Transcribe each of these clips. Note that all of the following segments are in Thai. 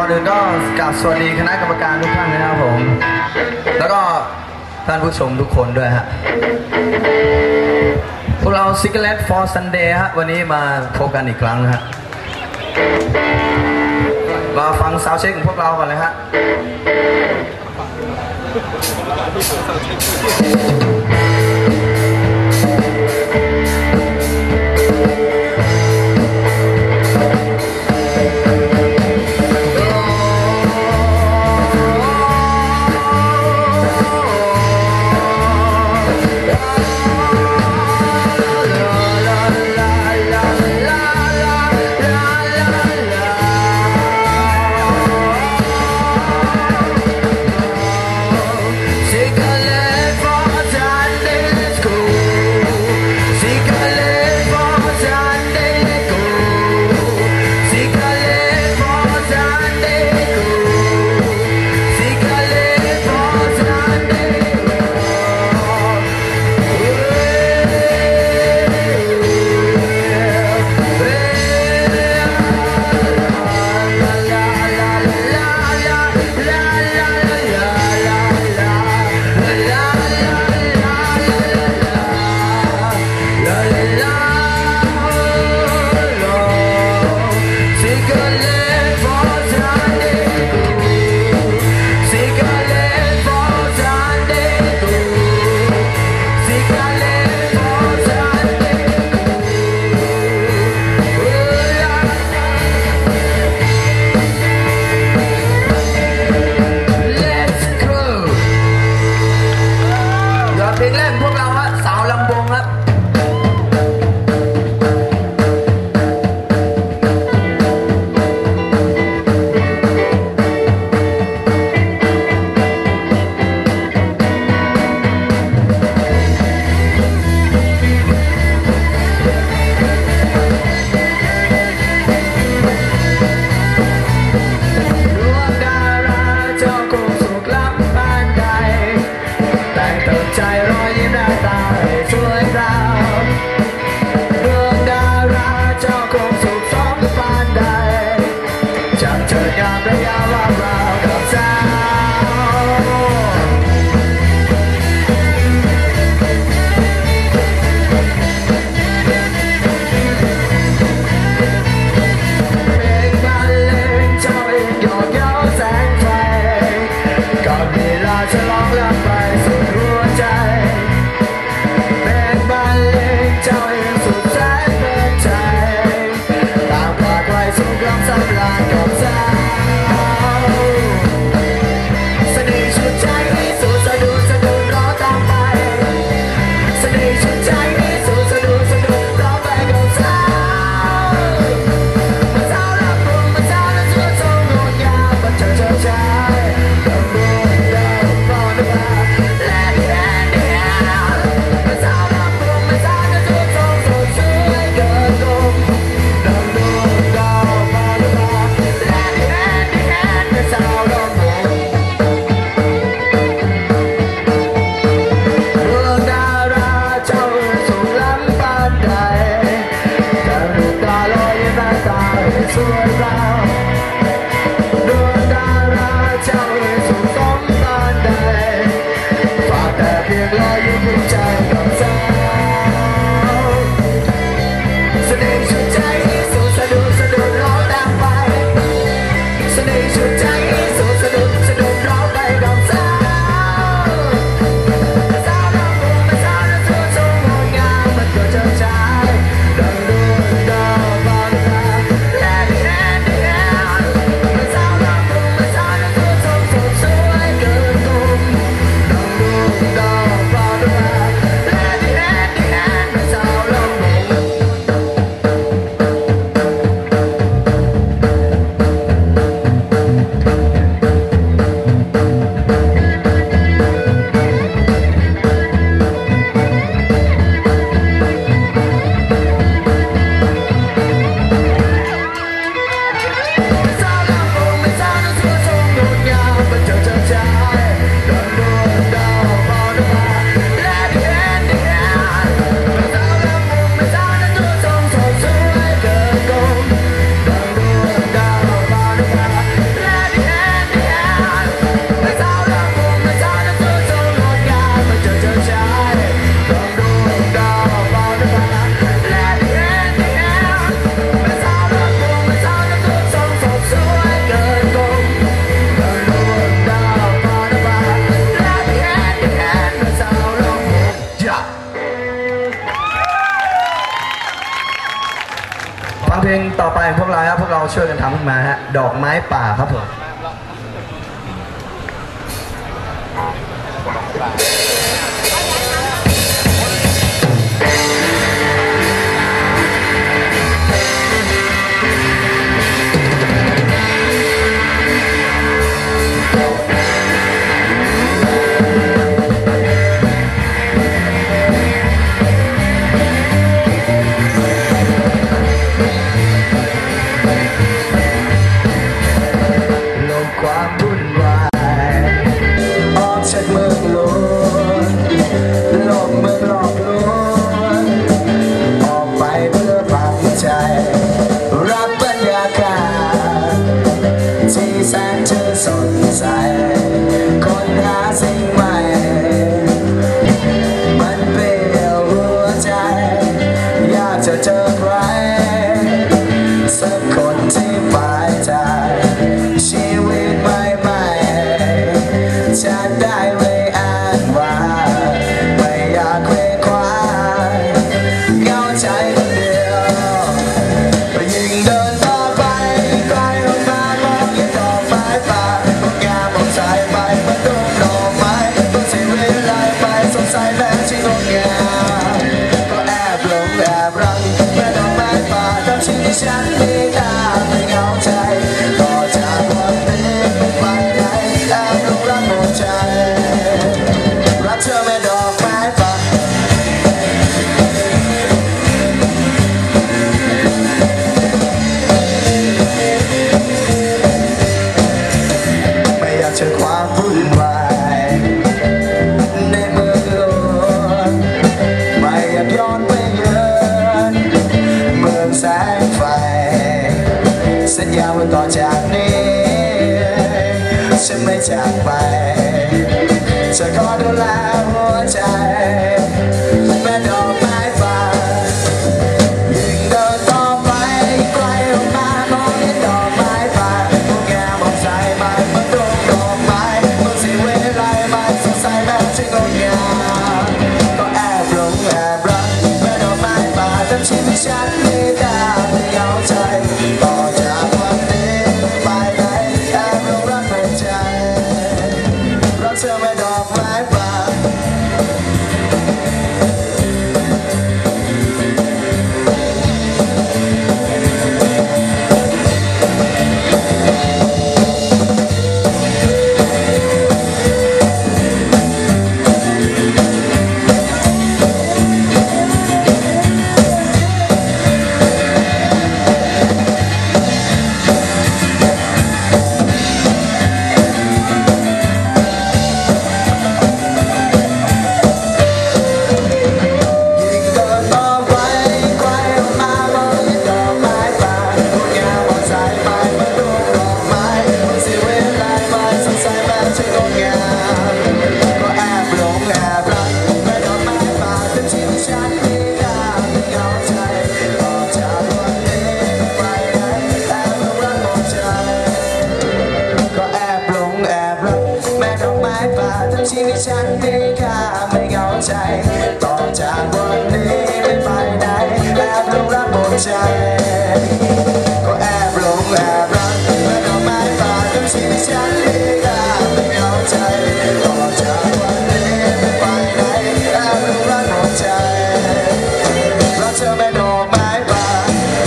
อนอื่นก็กราบสวัสดีคณะกรรมการทุกท่านนะครับผมแล้วก็ท่านผู้ชมทุกคนด้วยฮะพวกเรา Cigarette for Sunday ฮะวันนี้มาพบกันอีกครั้งนะฮะมาฟังซาวด์เช็คของพวกเรากันเลยฮะ Hãy subscribe cho kênh Ghiền Mì Gõ để không bỏ lỡ ของพวกเราครับพวกเราช่วยกันทำขึ้นมาฮะดอกไม้ป่าครับผมฉันไม่ได้ไม่เหงาใจต่อจากวันนี้ไปไหนแอบหลงรักหมดใจรักเธอแม่ดอกไม้ป่าไม่อยากเจอความวุ่นวายในเมืองหลวงไม่อยากย้อนไปเยือนเมืองแสงไฟสัญญาว่าต่อจากนี้ฉันไม่จากไปจะขอดูแลหัวใจแม่ดอกไม้ป่ายิ่งเดินต่อไปไกลออกมามองเห็นดอกไม้ป่าพวกแกมองใจไปมันตรงดอกไม้มันสิเวลาไม่สดใสแบบที่งดงามก็แอบหลงแอบรักแม่ดอกไม้ป่าทำชีวิตฉันไม่ได้ไม่เหงาใจต่อจากวันนี้ไปไหนแอบหลงรักหมดใจรักเธอแม่ดอกไม้ป่าชีวิตฉันมีค่าไม่เหงาใจต่อจากวันนี้ไม่ไปไหนแอบหลงรักหมดใจก็แอบหลงแอบรักแม่ดอกไม้ป่าทั้งชีวิตฉันมีค่าไม่เหงาใจต่อจากวันนี้ไม่ไปไหนแอบหลงรักหมดใจรักเธอแม่ดอกไม้ป่า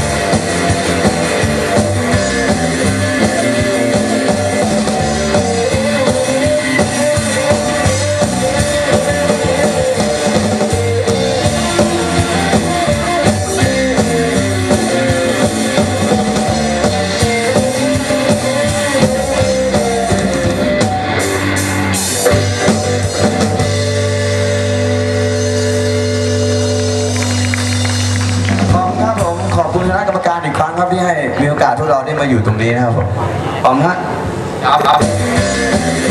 ขอบคุณคณะกรรมการอีกครั้งครับที่ให้มีโอกาสพวกเราได้มาอยู่ตรงนี้นะครับผมขอบคุณครับ